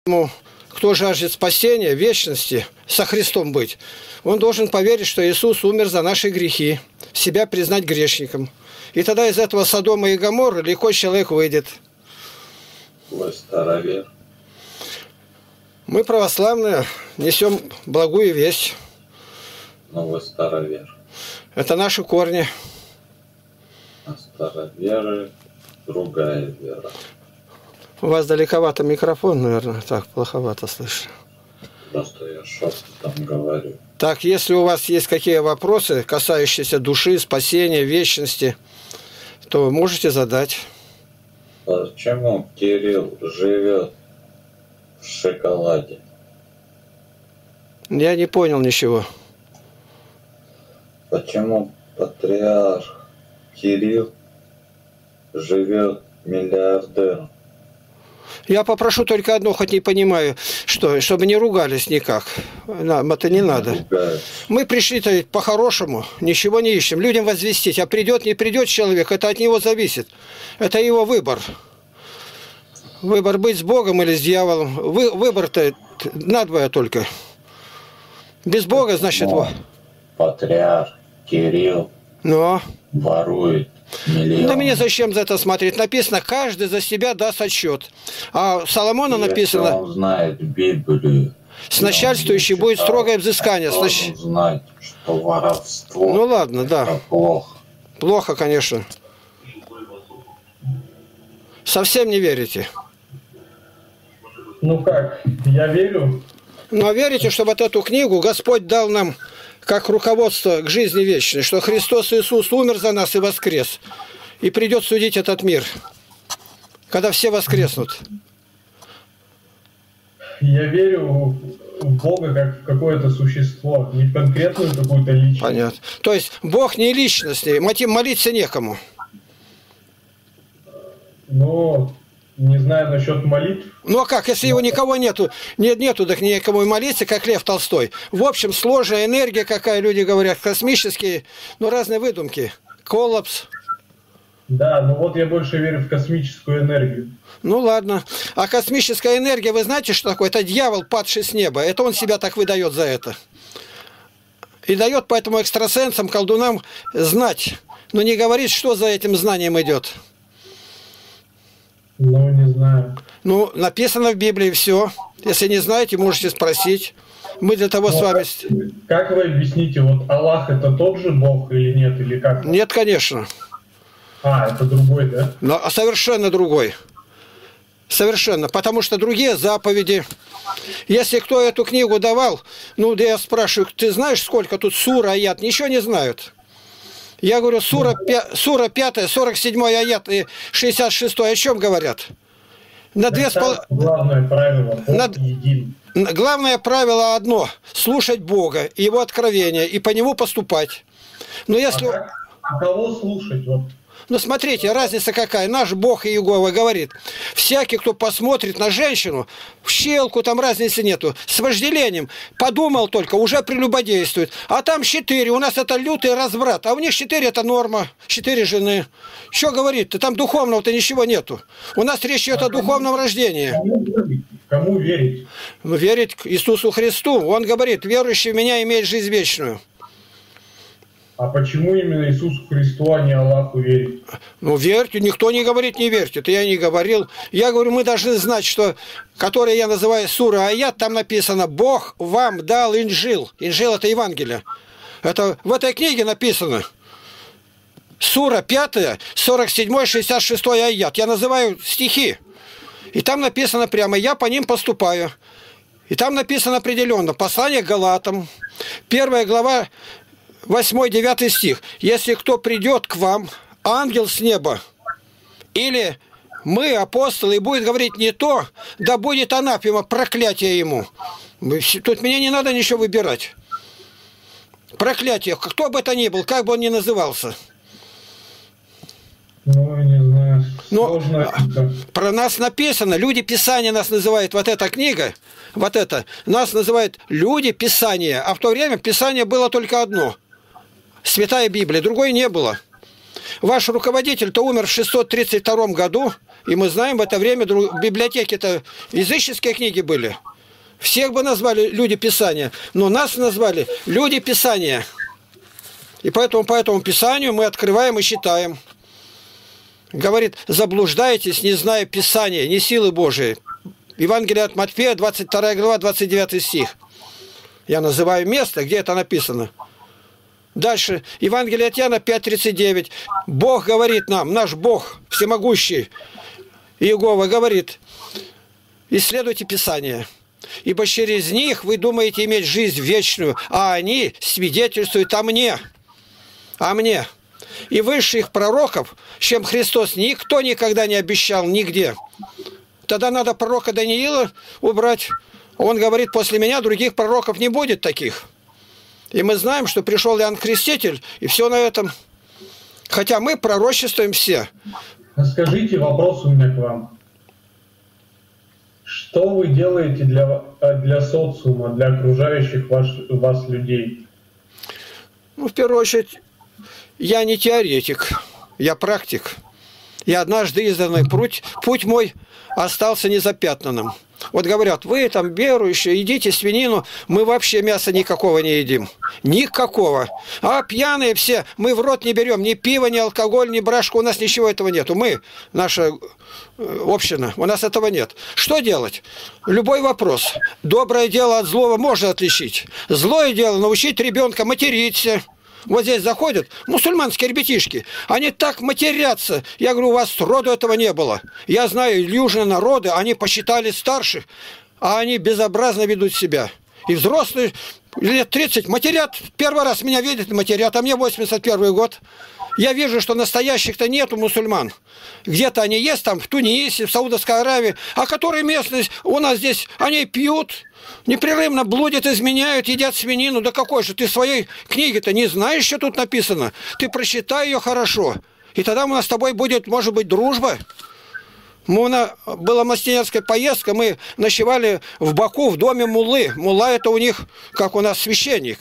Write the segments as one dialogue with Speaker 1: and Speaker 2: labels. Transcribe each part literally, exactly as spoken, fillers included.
Speaker 1: Поэтому, кто жаждет спасения, вечности, со Христом быть, он должен поверить, что Иисус умер за наши грехи, себя признать грешником. И тогда из этого Содома и Гоморры легко человек выйдет.
Speaker 2: Вы старовер.
Speaker 1: Мы, православные, несем благую весть.
Speaker 2: Но вы старовер.
Speaker 1: Это наши корни.
Speaker 2: А староверы другая вера.
Speaker 1: У вас далековато микрофон, наверное, так плоховато слышно.
Speaker 2: Просто я шепотом говорю.
Speaker 1: Так, если у вас есть какие вопросы, касающиеся души, спасения, вечности, то можете задать.
Speaker 2: Почему Кирилл живет в шоколаде?
Speaker 1: Я не понял ничего.
Speaker 2: Почему патриарх Кирилл живет миллиардером?
Speaker 1: Я попрошу только одно, хоть не понимаю, что, чтобы не ругались никак. Нам это не надо.
Speaker 2: Ругаются.
Speaker 1: Мы пришли-то по-хорошему, ничего не ищем. Людям возвестить, а придет, не придет человек, это от него зависит. Это его выбор. Выбор быть с Богом или с дьяволом. Вы, выбор-то надвое только. Без Бога, значит,
Speaker 2: Но
Speaker 1: во.
Speaker 2: патриарх Кирилл
Speaker 1: Но.
Speaker 2: ворует миллион.
Speaker 1: Да мне зачем за это смотреть? Написано, каждый за себя даст отчет. А у Соломона
Speaker 2: Если
Speaker 1: написано,
Speaker 2: он знает Библию,
Speaker 1: с начальствующей будет строгое взыскание. С нач-
Speaker 2: должен знать, что воровство
Speaker 1: Ну ладно, да.
Speaker 2: это плохо.
Speaker 1: Плохо, конечно. Совсем не верите.
Speaker 3: Ну как, я верю.
Speaker 1: Но верите, что вот эту книгу Господь дал нам как руководство к жизни вечной, что Христос Иисус умер за нас и воскрес, и придет судить этот мир, когда все воскреснут.
Speaker 3: Я верю в Бога как в какое-то существо, не в конкретную какую-то личность.
Speaker 1: Понятно. То есть Бог не личностный, мотив молиться некому.
Speaker 3: Но не знаю насчет молитв.
Speaker 1: Ну а как, если его никого нету, нет, нету, так некому и молиться, как Лев Толстой. В общем, сложная энергия, какая люди говорят, космические, ну разные выдумки. Коллапс.
Speaker 3: Да, но вот я больше верю в космическую энергию.
Speaker 1: Ну ладно. А космическая энергия, вы знаете, что такое? Это дьявол, падший с неба. Это он себя так выдает за это. И дает поэтому экстрасенсам, колдунам знать. Но не говорит, что за этим знанием идет.
Speaker 3: Ну, не знаю.
Speaker 1: Ну, написано в Библии все. Если не знаете, можете спросить. Мы для того
Speaker 3: Но
Speaker 1: с вами...
Speaker 3: Как вы объясните, вот Аллах это тот же Бог или нет, или как?
Speaker 1: Нет, конечно.
Speaker 3: А, это другой, да?
Speaker 1: Но совершенно другой. Совершенно. Потому что другие заповеди. Если кто эту книгу давал, ну, да я спрашиваю, ты знаешь, сколько тут сур, аят? Ничего не знают. Я говорю, сура, сура пятая, сорок седьмой аят и шестьдесят шестой о чем говорят? На две с пол...
Speaker 3: Главное правило, Бог
Speaker 1: На...
Speaker 3: един.
Speaker 1: Главное правило одно – слушать Бога, Его откровения и по Нему поступать. Но если...
Speaker 3: А как? А кого слушать? Вот.
Speaker 1: Ну, смотрите, разница какая. Наш Бог Иегова говорит, всякий, кто посмотрит на женщину, в щелку, там разницы нету, с вожделением, подумал только, уже прелюбодействует. А там четыре, у нас это лютый разврат, а у них четыре это норма, четыре жены. Что говорит-то? Там духовного-то ничего нету. У нас речь идет
Speaker 3: а
Speaker 1: о духовном рождении.
Speaker 3: Кому верить? Кому верить?
Speaker 1: Ну, верить к Иисусу Христу. Он говорит, верующий в меня имеет жизнь вечную.
Speaker 3: А почему именно Иисусу Христу, а не Аллаху верить?
Speaker 1: Ну, верьте, никто не говорит не верьте, это я не говорил. Я говорю, мы должны знать, что, который я называю сура аят, там написано, Бог вам дал инжил. Инжил это Евангелие. Это в этой книге написано. Сура пятая, сорок седьмой, шестьдесят шестой аят. Я называю стихи. И там написано прямо, я по ним поступаю. И там написано определенно, послание к Галатам, первая глава, восьмой-девятый стих. Если кто придет к вам, ангел с неба, или мы, апостолы, и будет говорить не то, да будет анафема, проклятие ему. Тут мне не надо ничего выбирать. Проклятие, кто бы это ни был, как бы он ни назывался.
Speaker 3: Ну, не знаю.
Speaker 1: Но
Speaker 3: Сложно.
Speaker 1: про нас написано, люди Писания нас называют, вот эта книга, вот это, нас называют люди Писания, а в то время Писание было только одно. Святая Библия, другой не было. Ваш руководитель-то умер в шестьсот тридцать втором году, И мы знаем, в это время библиотеки-то языческие книги были. Всех бы назвали люди Писания, но нас назвали люди Писания. И поэтому по этому Писанию мы открываем и читаем. Говорит, заблуждаетесь, не зная Писания, не силы Божией. Евангелие от Матфея, двадцать вторая глава, двадцать девятый стих. Я называю место, где это написано. Дальше. Евангелие от Иоанна пять тридцать девять. Бог говорит нам, наш Бог всемогущий, Иегова говорит, исследуйте Писание, ибо через них вы думаете иметь жизнь вечную, а они свидетельствуют о мне. О мне. И высших пророков, чем Христос, никто никогда не обещал нигде. Тогда надо пророка Даниила убрать. Он говорит, после меня других пророков не будет таких. И мы знаем, что пришел Иоанн Креститель, и все на этом. Хотя мы пророчествуем все.
Speaker 3: Скажите, вопрос у меня к вам. Что вы делаете для, для социума, для окружающих вас, вас людей?
Speaker 1: Ну, в первую очередь, я не теоретик, я практик. И однажды изданный путь, путь мой остался незапятнанным. Вот говорят, вы там верующие, едите свинину, мы вообще мяса никакого не едим. Никакого. А пьяные все, мы в рот не берем ни пива, ни алкоголь, ни брашку, у нас ничего этого нету. Мы, наша община, у нас этого нет. Что делать? Любой вопрос. Доброе дело от злого можно отличить. Злое дело научить ребенка материться. Вот здесь заходят мусульманские ребятишки, они так матерятся. Я говорю, у вас роду этого не было. Я знаю, южные народы, они посчитали старших, а они безобразно ведут себя. И взрослые лет тридцать матерят, первый раз меня видят и матерят, а мне восемьдесят первый год. Я вижу, что настоящих-то нету мусульман. Где-то они есть, там в Тунисе, в Саудовской Аравии, а которые местные у нас здесь, они пьют, непрерывно блудят, изменяют, едят свинину. Да какой же, ты своей книги-то не знаешь, что тут написано? Ты прочитай ее хорошо, и тогда у нас с тобой будет, может быть, дружба. Мы, на, была мастинерская поездка, мы ночевали в Баку в доме муллы. Мулла это у них, как у нас, священник.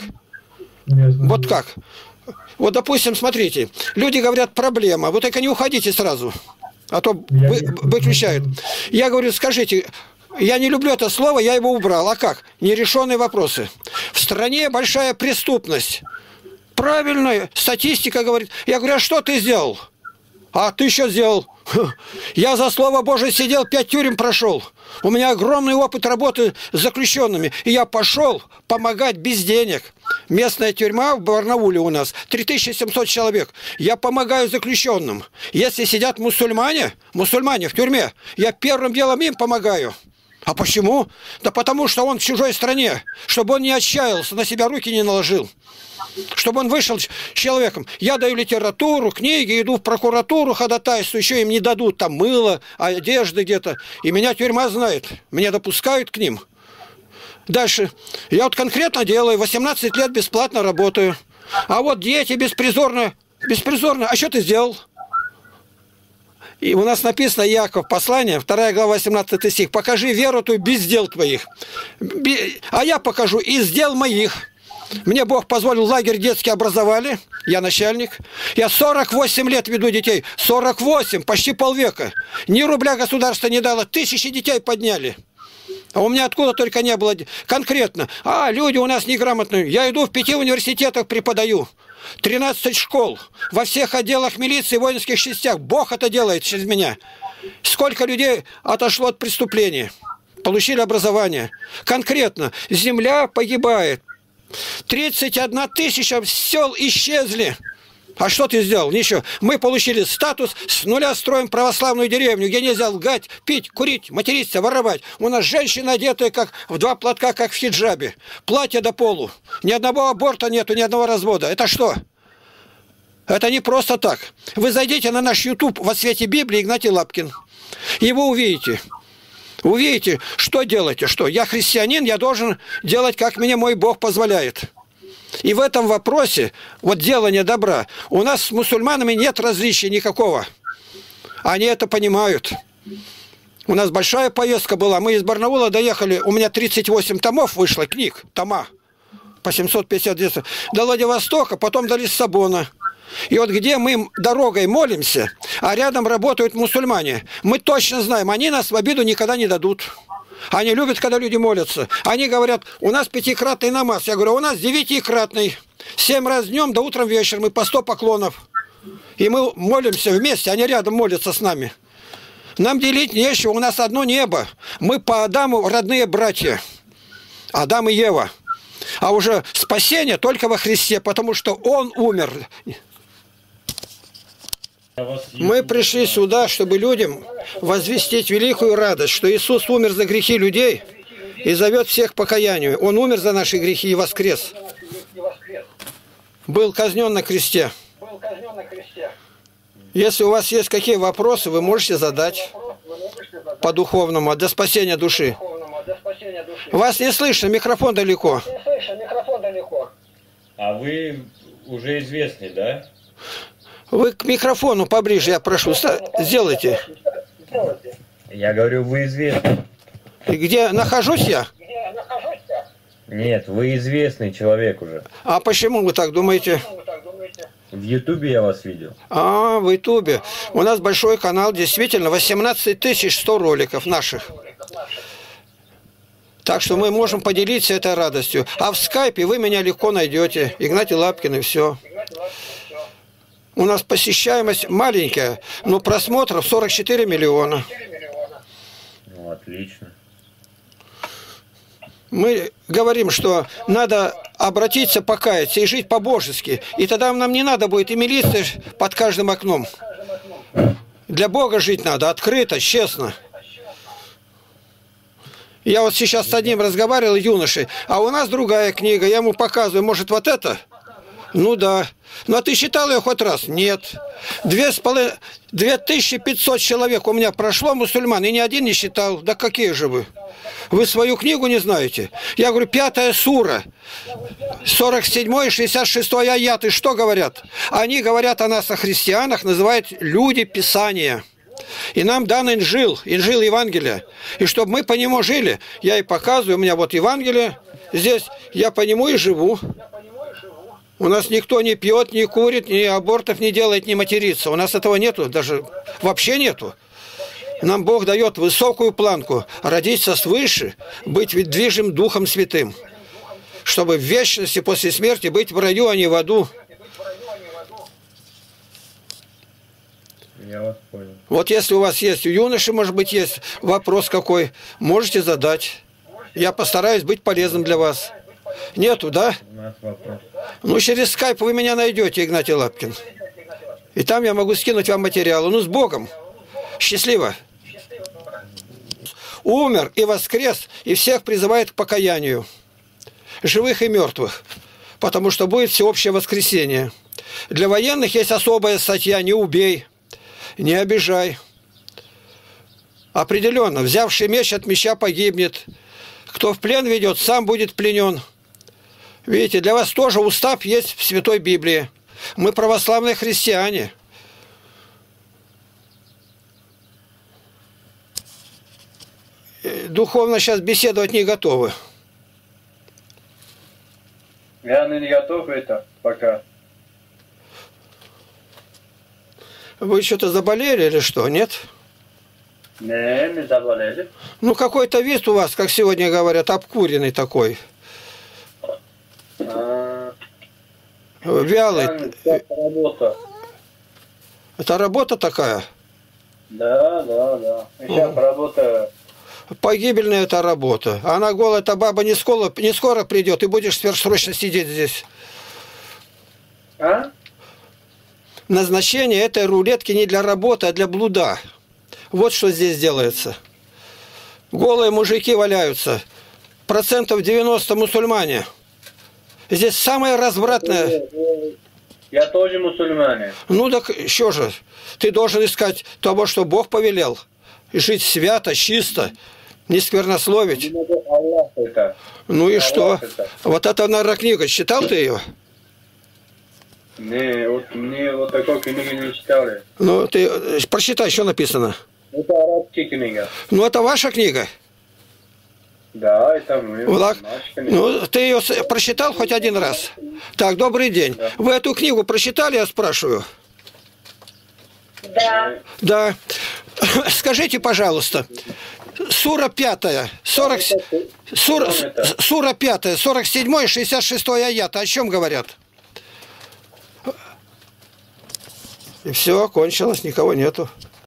Speaker 1: Вот как. Вот, допустим, смотрите, люди говорят, проблема, вы только не уходите сразу, а то вы, выключают. Я говорю, скажите, я не люблю это слово, я его убрал. А как? Нерешенные вопросы. В стране большая преступность. Правильно, статистика говорит. Я говорю, а что ты сделал? А ты что сделал? Я за Слово Божие сидел, пять тюрем прошел. У меня огромный опыт работы с заключенными. И я пошел помогать без денег. Местная тюрьма в Барнауле у нас три тысячи семьсот человек. Я помогаю заключенным. Если сидят мусульмане, мусульмане в тюрьме, я первым делом им помогаю. А почему? Да потому что он в чужой стране, чтобы он не отчаялся, на себя руки не наложил. Чтобы он вышел человеком. Я даю литературу, книги, иду в прокуратуру, ходатайствую, еще им не дадут там мыло, одежды где-то. И меня тюрьма знает, меня допускают к ним. Дальше. Я вот конкретно делаю, восемнадцать лет бесплатно работаю. А вот дети беспризорно, беспризорно. А что ты сделал? И у нас написано, Иаков, послание, вторая глава, восемнадцатый стих. Покажи веру твою без дел твоих. А я покажу из дел моих. Мне Бог позволил, лагерь детский образовали, я начальник. Я сорок восемь лет веду детей, сорок восемь, почти полвека. Ни рубля государство не дало, тысячи детей подняли. А у меня откуда только не было конкретно. А, люди у нас неграмотные. Я иду в пяти университетах преподаю. тринадцать школ. Во всех отделах милиции, воинских частях. Бог это делает через меня. Сколько людей отошло от преступления. Получили образование. Конкретно. Земля погибает. тридцать одна тысяча сел исчезли. А что ты сделал? Ничего. Мы получили статус, с нуля строим православную деревню, где нельзя лгать, пить, курить, материться, воровать. У нас женщины одетые как в два платка, как в хиджабе. Платье до полу. Ни одного аборта нету, ни одного развода. Это что? Это не просто так. Вы зайдите на наш YouTube «Во свете Библии» Игнатий Лапкин. И вы увидите. Увидите, что делаете, что? Я христианин, я должен делать, как мне мой Бог позволяет. И в этом вопросе, вот делание добра, у нас с мусульманами нет различия никакого. Они это понимают. У нас большая поездка была, мы из Барнаула доехали, у меня тридцать восемь томов вышло, книг, тома, по семьсот пятьдесят до Владивостока, потом до Лиссабона. И вот где мы дорогой молимся, а рядом работают мусульмане, мы точно знаем, они нас в обиду никогда не дадут. Они любят, когда люди молятся. Они говорят, у нас пятикратный намаз. Я говорю, у нас девятикратный. Семь раз днем, до утром вечером, и по сто поклонов. И мы молимся вместе, они рядом молятся с нами. Нам делить нечего, у нас одно небо. Мы по Адаму родные братья. Адам и Ева. А уже спасение только во Христе, потому что Он умер. Мы пришли сюда, чтобы людям возвестить великую радость, что Иисус умер за грехи людей и зовет всех к покаянию. Он умер за наши грехи и воскрес. Был казнен на кресте. Если у вас есть какие вопросы, вы можете задать по духовному, для спасения души. Вас не слышно, микрофон далеко.
Speaker 4: А вы уже известный, да?
Speaker 1: Вы к микрофону поближе, я прошу, сделайте.
Speaker 4: Я говорю, вы известный.
Speaker 1: Где нахожусь я?
Speaker 4: Нет, вы известный человек уже.
Speaker 1: А почему вы так думаете?
Speaker 4: В Ютубе я вас видел.
Speaker 1: А, в Ютубе. У нас большой канал, действительно, восемнадцать тысяч сто роликов наших. Так что мы можем поделиться этой радостью. А в скайпе вы меня легко найдете. Игнатий Лапкин и все. У нас посещаемость маленькая, но просмотров сорок четыре миллиона.
Speaker 4: Ну, отлично.
Speaker 1: Мы говорим, что надо обратиться, покаяться и жить по-божески. И тогда нам не надо будет и милиция под каждым окном. Для Бога жить надо, открыто, честно. Я вот сейчас с одним разговаривал, юношей, а у нас другая книга, я ему показываю, может, вот это? Ну да. Ну а ты читал ее хоть раз? Нет. Две с половиной, две тысячи пятьсот человек у меня прошло мусульман, и ни один не читал. Да какие же вы? Вы свою книгу не знаете? Я говорю, пятая сура, сорок седьмой и шестьдесят шестой аяты, что говорят? Они говорят о нас, о христианах, называют люди Писания. И нам дан инжил, инжил Евангелия. И чтобы мы по нему жили, я и показываю, у меня вот Евангелие, здесь я по нему и живу. У нас никто не пьет, не курит, ни абортов не делает, не матерится. У нас этого нету, даже вообще нету. Нам Бог дает высокую планку, родиться свыше, быть движим Духом Святым, чтобы в вечности после смерти быть в раю, а не в аду.
Speaker 4: Я вас понял.
Speaker 1: Вот если у вас есть, у юноши, может быть, есть вопрос какой, можете задать. Я постараюсь быть полезным для вас. Нету, да?
Speaker 4: У нас вопрос.
Speaker 1: Ну, через скайп вы меня найдете, Игнатий Лапкин. И там я могу скинуть вам материалы. Ну, с Богом. Счастливо. Умер и воскрес, и всех призывает к покаянию. Живых и мертвых. Потому что будет всеобщее воскресение. Для военных есть особая статья «Не убей, не обижай». Определенно, взявший меч от меча погибнет. Кто в плен ведет, сам будет пленен. Видите, для вас тоже устав есть в Святой Библии. Мы православные христиане. Духовно сейчас беседовать не готовы.
Speaker 5: Я не готов это пока.
Speaker 1: Вы что-то заболели или что, нет?
Speaker 5: Не, не заболели.
Speaker 1: Ну, какой-то вид у вас, как сегодня говорят, обкуренный такой.
Speaker 5: А,
Speaker 1: Вялый.
Speaker 5: это работа.
Speaker 1: Это работа такая?
Speaker 5: Да, да, да. Сейчас работа.
Speaker 1: Погибельная эта работа. Она голая, эта баба не скоро, не скоро придет, и будешь сверхсрочно сидеть здесь.
Speaker 5: А?
Speaker 1: Назначение этой рулетки не для работы, а для блуда. Вот что здесь делается. Голые мужики валяются. Процентов девяносто мусульмане. Здесь самое развратное.
Speaker 5: Я тоже мусульманин.
Speaker 1: Ну так еще же. Ты должен искать того, что Бог повелел. И жить свято, чисто, не сквернословить.
Speaker 5: Аллах это.
Speaker 1: Ну и
Speaker 5: Аллах
Speaker 1: что?
Speaker 5: это.
Speaker 1: Вот это, наверное, книга. Читал ты ее?
Speaker 5: Не, вот мне вот такой книги не читали.
Speaker 1: Ну, ты э, прочитай, что написано.
Speaker 5: Это арабская книга.
Speaker 1: Ну, это ваша книга.
Speaker 5: Да, это мы
Speaker 1: Влад,
Speaker 5: математиками.
Speaker 1: ну, ты ее с- прочитал хоть один раз? Так, добрый день.
Speaker 5: Да.
Speaker 1: Вы эту книгу прочитали, я спрашиваю?
Speaker 6: Да.
Speaker 1: Да. Скажите, пожалуйста, сура пятая, сорок, сура, сура пятая, сорок седьмой, шестьдесят шестой аят, о чем говорят? И все, кончилось, никого нету.